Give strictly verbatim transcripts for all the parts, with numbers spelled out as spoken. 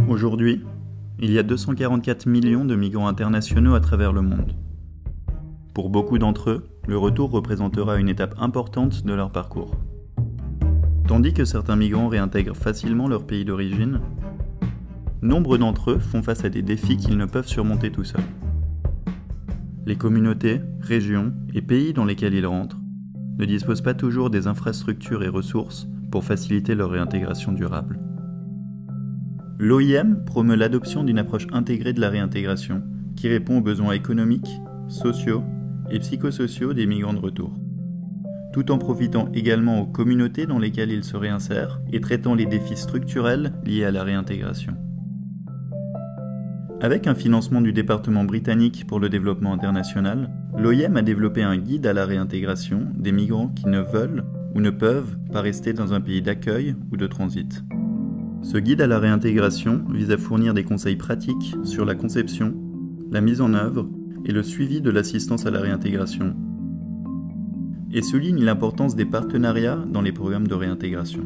Aujourd'hui, il y a deux cent quarante-quatre millions de migrants internationaux à travers le monde. Pour beaucoup d'entre eux, le retour représentera une étape importante de leur parcours. Tandis que certains migrants réintègrent facilement leur pays d'origine, nombre d'entre eux font face à des défis qu'ils ne peuvent surmonter tout seuls. Les communautés, régions et pays dans lesquels ils rentrent ne disposent pas toujours des infrastructures et ressources pour faciliter leur réintégration durable. L'O I M promeut l'adoption d'une approche intégrée de la réintégration qui répond aux besoins économiques, sociaux et psychosociaux des migrants de retour, tout en profitant également aux communautés dans lesquelles ils se réinsèrent et traitant les défis structurels liés à la réintégration. Avec un financement du département britannique pour le développement international, l'O I M a développé un guide à la réintégration des migrants qui ne veulent ou ne peuvent pas rester dans un pays d'accueil ou de transit. Ce guide à la réintégration vise à fournir des conseils pratiques sur la conception, la mise en œuvre et le suivi de l'assistance à la réintégration, et souligne l'importance des partenariats dans les programmes de réintégration.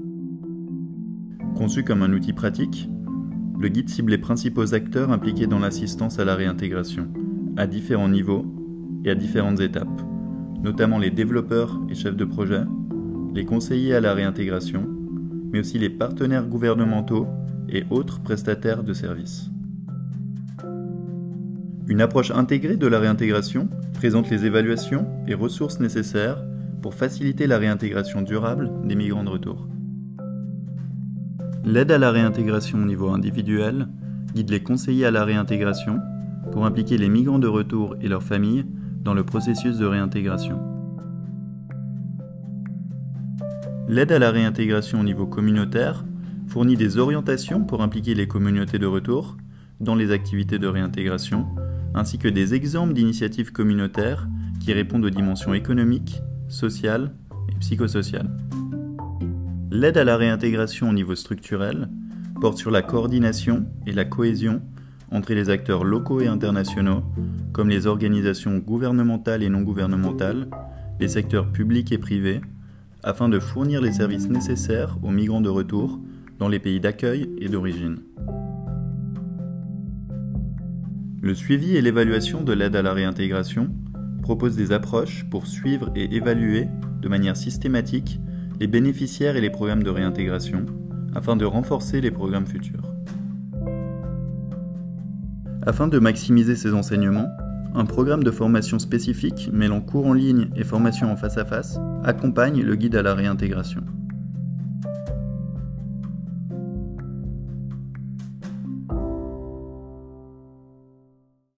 Conçu comme un outil pratique, le guide cible les principaux acteurs impliqués dans l'assistance à la réintégration, à différents niveaux et à différentes étapes, notamment les développeurs et chefs de projet, les conseillers à la réintégration, mais aussi les partenaires gouvernementaux et autres prestataires de services. Une approche intégrée de la réintégration présente les évaluations et ressources nécessaires pour faciliter la réintégration durable des migrants de retour. L'aide à la réintégration au niveau individuel guide les conseillers à la réintégration pour impliquer les migrants de retour et leurs familles dans le processus de réintégration. L'aide à la réintégration au niveau communautaire fournit des orientations pour impliquer les communautés de retour dans les activités de réintégration, ainsi que des exemples d'initiatives communautaires qui répondent aux dimensions économiques, sociales et psychosociales. L'aide à la réintégration au niveau structurel porte sur la coordination et la cohésion entre les acteurs locaux et internationaux, comme les organisations gouvernementales et non gouvernementales, les secteurs publics et privés, afin de fournir les services nécessaires aux migrants de retour dans les pays d'accueil et d'origine. Le suivi et l'évaluation de l'aide à la réintégration proposent des approches pour suivre et évaluer de manière systématique les bénéficiaires et les programmes de réintégration afin de renforcer les programmes futurs. Afin de maximiser ces enseignements, un programme de formation spécifique mêlant cours en ligne et formation en face à face accompagne le guide à la réintégration.